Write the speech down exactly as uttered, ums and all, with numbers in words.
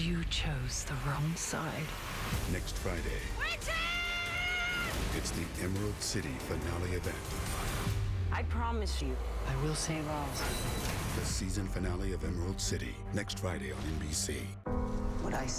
You chose the wrong side. Next Friday. It's the Emerald City finale event. I promise you, I will save all. The season finale of Emerald City. Next Friday on N B C. What I